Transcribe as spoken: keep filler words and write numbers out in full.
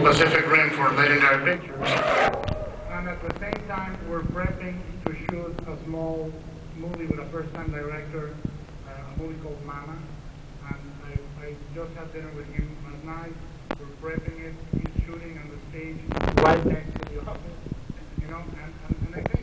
Pacific Rim for Legendary Pictures. And at the same time, we're prepping to shoot a small movie with a first-time director, uh, a movie called Mama. And I, I just had dinner with him last night. We're prepping it. He's shooting on the stage right next to the office. You know, and, and, and I think